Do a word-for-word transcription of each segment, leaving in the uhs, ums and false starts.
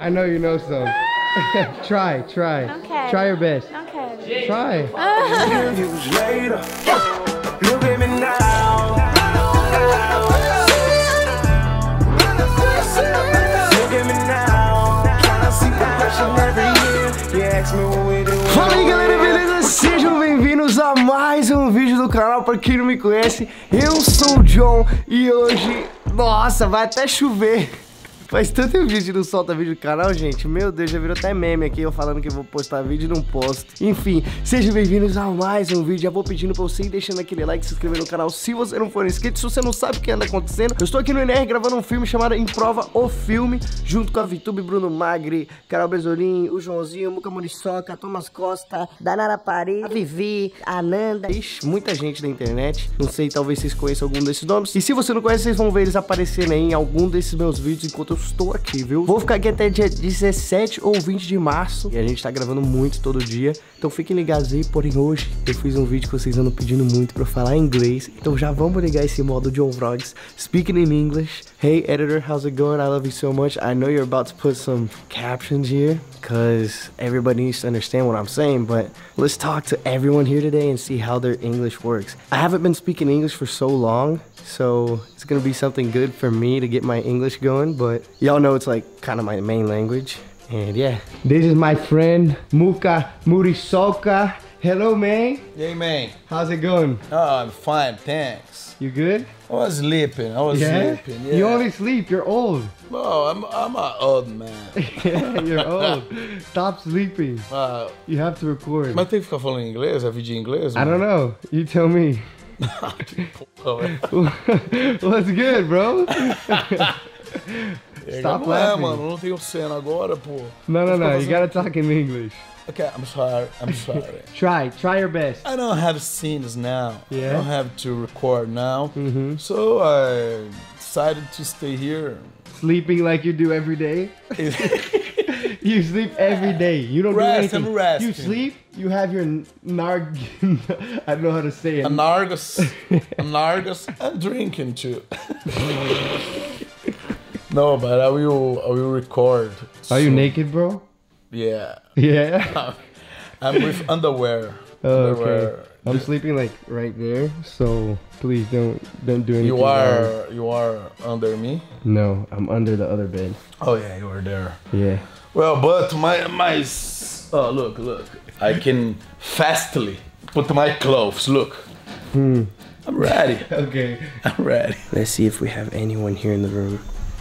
I know you know some. Try, try. Okay. Try your best. Okay. Try. Look at me now. Look at me now. Tryna see progression every year. You ask me what we do. Fala aí galera, beleza? Sejam bem-vindos a mais um vídeo do canal. Pra quem não me conhece, eu sou o John e hoje, nossa, vai até chover. Faz tanto tempo que a gente não solta vídeo do canal, gente. Meu Deus, já virou até meme aqui, eu falando que eu vou postar vídeo e não posto. Enfim, sejam bem-vindos a mais um vídeo. Já vou pedindo pra você ir deixando aquele like, se inscrever no canal se você não for inscrito. Se você não sabe o que anda acontecendo, eu estou aqui no N R gravando um filme chamado Em Prova o Filme, junto com a VTube, Bruno Magri, Carol Besolim, o Joãozinho, o Muca Muriçoca, Thomas Costa, Danara Paris, a Vivi, a Nanda. Ixi, muita gente da internet. Não sei, talvez vocês conheçam algum desses nomes. E se você não conhece, vocês vão ver eles aparecendo aí em algum desses meus vídeos enquanto eu estou aqui, viu? Vou ficar aqui até dia dezessete ou vinte de março e a gente tá gravando muito todo dia, então fiquem ligados aí. Porém hoje eu fiz um vídeo que vocês andam pedindo muito pra eu falar em inglês, então já vamos ligar esse modo John Vlogs, speaking in English. Hey editor, how's it going? I love you so much. I know you're about to put some captions here because everybody needs to understand what I'm saying, but let's talk to everyone here today and see how their English works. I haven't been speaking English for so long, so it's gonna be something good for me to get my English going, but y'all know it's like kind of my main language. And yeah, this is my friend Muca Muriçoca. Hello, man. Hey, man. How's it going? Oh, I'm fine, thanks. You good? I was sleeping. I was Yeah? sleeping. Yeah. You only sleep. You're old. Oh, I'm I'm an old man. Yeah, you're old. Stop sleeping. Ah, You have to record. mas tem que ficar falando inglês? É vídeo em inglês? I don't know. You tell me. What's good, bro? Stop não é, laughing. mano. Não tenho cena agora, pô. No, no, no. You fazendo- gotta talk in English. Okay, I'm sorry. I'm sorry. Try. Try your best. I don't have scenes now. Yeah? I don't have to record now. Mhm. So I decided to stay here. Sleeping like you do every day. You sleep every day. You don't Rest, do anything. I'm resting. You sleep. You have your narg. I don't know how to say it. Anargus. Anargus. I'm drinking too. No, but I will I will record. Are you soon. naked, bro? Yeah. Yeah. I'm with underwear. Oh, underwear. okay. I'm sleeping like right there, so please don't don't do anything. You wrong. are you are under me? No, I'm under the other bed. Oh yeah, you are there. Yeah. Well, but my my s- oh look look, I can fastly put my clothes. Look, Hmm. I'm ready. Okay. I'm ready. Let's see if we have anyone here in the room.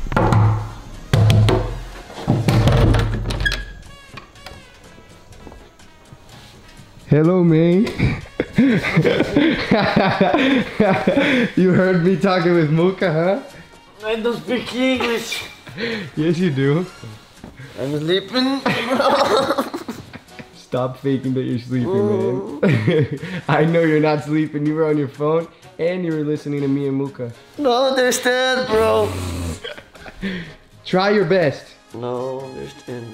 Hello, man. You heard me talking with Muca, huh? I don't speak English. Yes, you do. I'm sleeping. Stop faking that you're sleeping, man. I know you're not sleeping. You were on your phone and you were listening to me and Muca. Don't understand, bro. Try your best. No understand.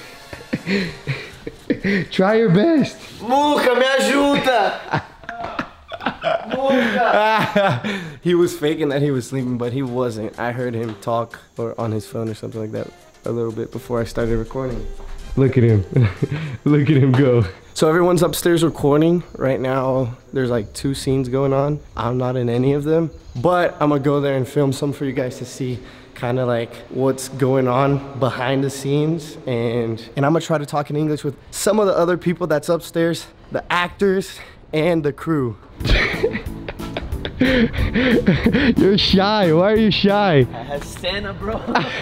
Try your best. Muca, me ajuda. Muca. He was faking that he was sleeping, but he wasn't. I heard him talk or on his phone or something like that a little bit before I started recording. Look at him. Look at him go. So everyone's upstairs recording right now. There's like two scenes going on. I'm not in any of them, but I'm gonna go there and film some for you guys to see kind of like what's going on behind the scenes, and and I'm gonna try to talk in English with some of the other people that's upstairs, the actors and the crew. You're shy. Why are you shy? I have Santa, bro.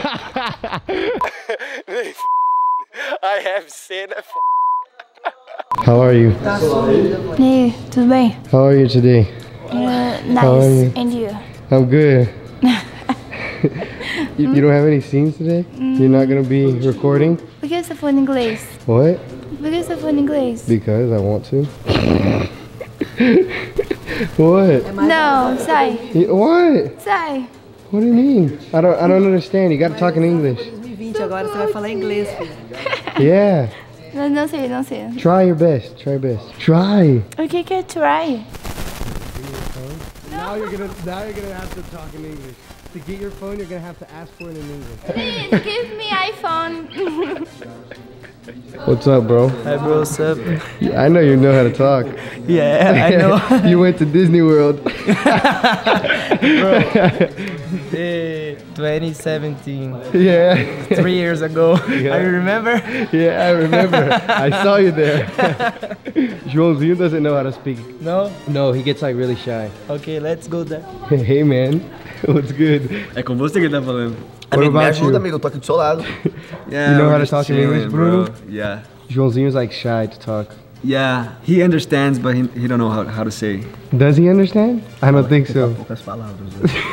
I have Santa. How are you? E aí, tudo bem? How are you today? Uh, How are you? nice. And you? I'm good. you, you don't have any scenes today? You're not gonna be recording? Por que você falou em inglês? What? Por que você falou em inglês? Because I want to. What? Não, sai. Y- What? Sai. What do you mean? I don't. I don't understand. You gotta talk in English. dois mil e vinte, agora você vai falar inglês, filho. Yeah. Não, não sei, não sei. Try your best. Try your best. Try. O que que é try? Now you're gonna. Now you're gonna have to talk in English. To get your phone, you're gonna have to ask for it in English. Please, give me iPhone. What's up, bro? Hi bro, what's up? I know you know how to talk. Yeah, I know. You went to Disney World. Eh, twenty seventeen, Yeah. three years ago. Yeah. I remember. Yeah, I remember. I saw you there. Joãozinho doesn't know how to speak. No? No, he gets like really shy. Okay, let's go there. Hey, man. What's good? É com você que ele tá falando. What Amigo, me about ajuda, you? amigo, eu tô aqui do seu lado. Yeah, You know we're how to just talk in chilling, English, Bruno? Yeah. Joãozinho's like shy to talk. Yeah, he understands, but he, he don't know how, how to say. Does he understand? I don't think so. Poucas palavras.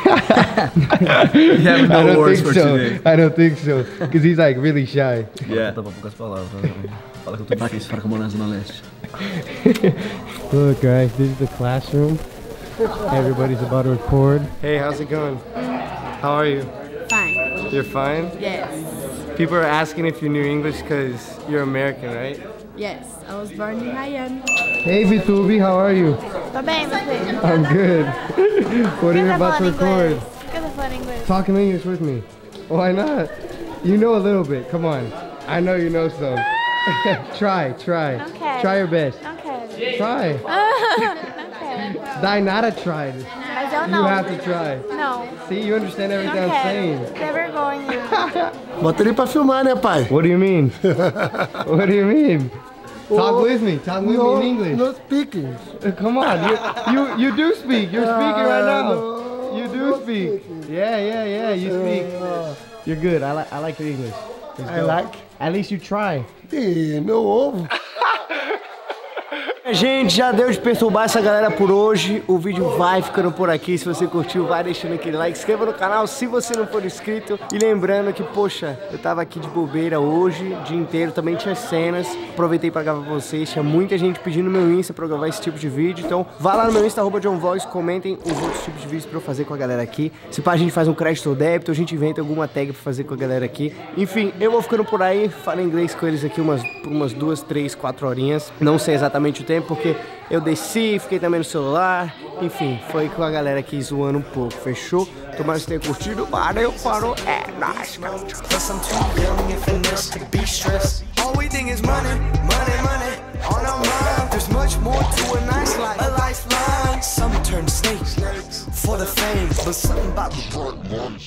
He have I no don't words think for so. today. I don't think so. Because he's like really shy. Yeah. Poucas palavras. Fala que eu tô difícil, fala que eu moro na Zona Leste. Look, guys, this is the classroom. Everybody's about to record. Hey, how's it going? How are you? Fine. You're fine? Yes. People are asking if you knew English because you're American, right? Yes. I was born in Miami. Hey, Vitubi, how are you? Tô bem, você? I'm good. What are you Por que tá about to falando record? inglês? Por que tá falando inglês? Talk in English with me. Why not? You know a little bit. Come on. I know you know some. Try, try. Não quero. Try your best. Não quero. Try. Não quero. Dainara tried. Mas eu You não. have to try. Não. See, you understand Não everything I'm saying. quero. Tem vergonha. Bota ele pra filmar, né, pai? What do you mean? What do you mean? Talk with me. Talk with no, me in English. No speaking. Uh, Come on, you, you you do speak. You're speaking right Ah, now. no, You no do speak. speaking. Yeah, yeah, yeah. You speak. You're good. I like I like your English. It's I dope. like. At least you try. Ih, meu ovo. Gente, já deu de perturbar essa galera por hoje. O vídeo vai ficando por aqui. Se você curtiu, vai deixando aquele like. Se inscreva no canal se você não for inscrito. E lembrando que, poxa, eu tava aqui de bobeira hoje, o dia inteiro. Também tinha cenas. Aproveitei pra gravar pra vocês. Tinha muita gente pedindo no meu Insta pra eu gravar esse tipo de vídeo. Então, vá lá no meu Insta, arroba John Vlogs. Comentem os outros tipos de vídeos pra eu fazer com a galera aqui. Se pá, a gente faz um crédito ou débito, a gente inventa alguma tag pra fazer com a galera aqui. Enfim, eu vou ficando por aí. Falo inglês com eles aqui umas, por umas duas, três, quatro horinhas. Não sei exatamente o tempo, porque eu desci, fiquei também no celular. Enfim, foi com a galera aqui zoando um pouco, fechou? Tomara que vocês tenham curtido. Valeu, parou, é nóis, meu. Plus I'm too young and finesse to be stressed. All we think is money, money, money on our mind. There's much more to a nice life, a lifeline. Some turn snakes for the fame, but something about the blood.